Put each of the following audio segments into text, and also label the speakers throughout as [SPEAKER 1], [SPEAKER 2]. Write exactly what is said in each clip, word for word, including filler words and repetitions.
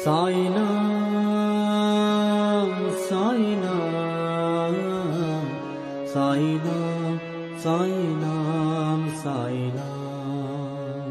[SPEAKER 1] साईं नाम साईं नाम साईं नाम साईं नाम साईं नाम।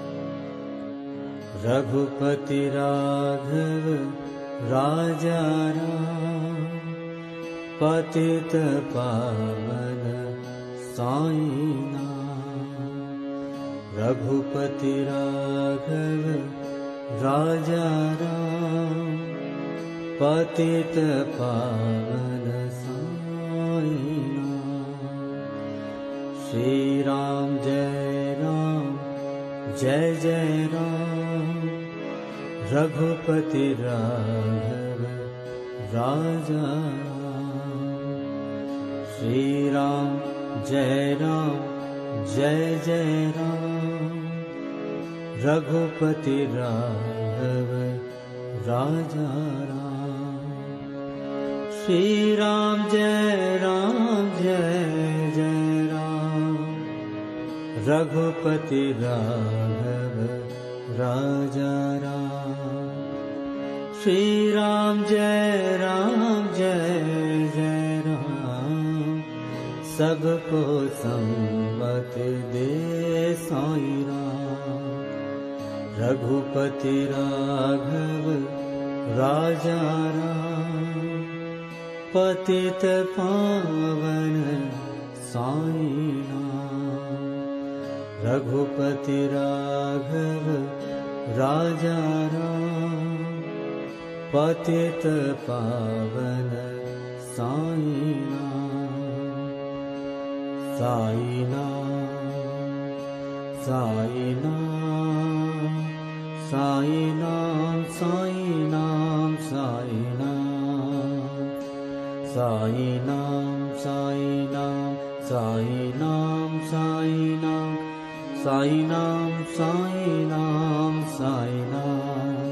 [SPEAKER 1] रघुपति राघव राजा राम पतित पावन साईं नाम। रघुपति राघव राजा राम पतित पावन साईं नाम। श्री राम जय राम जय जय राम। रघुपति राघव राजा राम। श्री राम जय राम जय जय राम। रघुपति राघव राजा राम। श्री राम जय राम जय जय राम। रघुपति राघव राजा राम। श्री राम जय राम जय जय राम। सबको सम्मति दे साईं राम। रघुपति राघव राजा राम पतित पावन साईं नाम। रघुपति राघव राजा राम पतित पावन साईं नाम। साईं नाम साईं नाम साईं नाम साईं नाम साईं नाम। साईं नाम साईं नाम साईं नाम साईं नाम साईं नाम साईं नाम साईं नाम।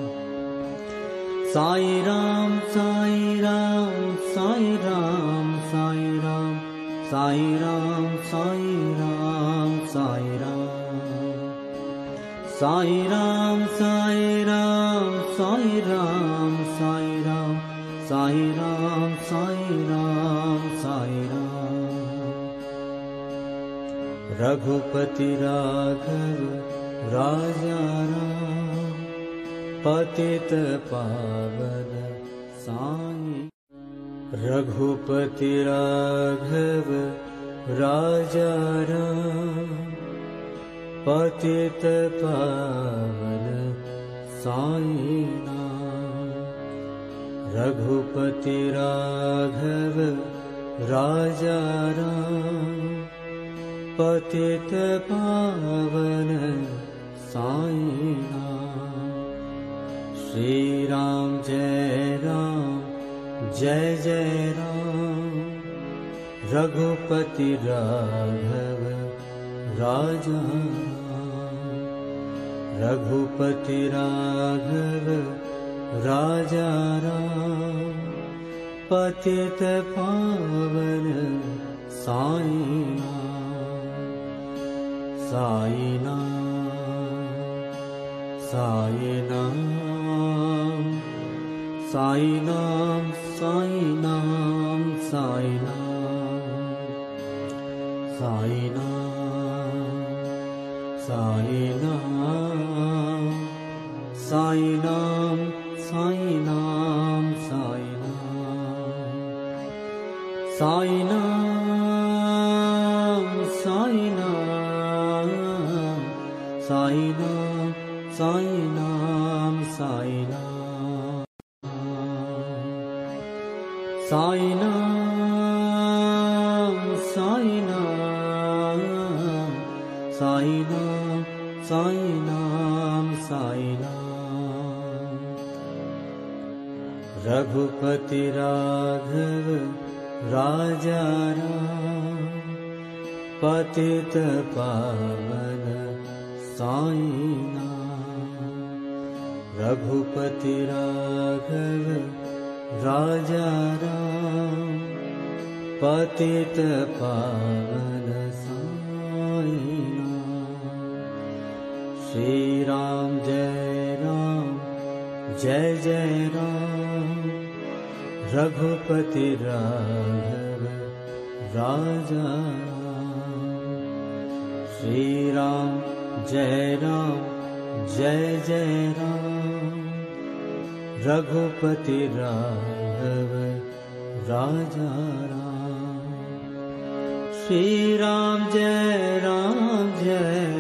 [SPEAKER 1] साईं राम साईं राम साईं राम साईं राम साईं राम साईं राम साईं राम। साईं राम साईं राम साईं राम साईं राम साईं राम साईं राम साईं राम। रघुपति राघव राजा राम पतित पावन साईं। रघुपति राघव राजा राम पतित पावन साईं नाम। रघुपति राघव राजा राम पतित पावन साईं नाम। श्री राम जय राम जय जय राम। रघुपति राघव राजा राम। रघुपति राघव राजा राम पतित पावन साईं नाम। साईं नाम साईं नाम साईं नाम साईं नाम साईं नाम। साईं नाम साईं नाम साईं नाम साईं नाम साईं नाम। साईं नाम साईं नाम साईं नाम साईं नाम साईं नाम। साईं नाम साईं नाम साईं नाम साईं नाम साईं नाम। रघुपति राघव राजा राम पतित पावन साईं नाम। रघुपति राघव राजा राम पतित पावन साईं नाम। श्री राम जय राम जय जय राम रघुपति राघव राजा राम। श्री राम जय राम जय जय राम रघुपति राघव राजा राम। श्री राम जय राम जय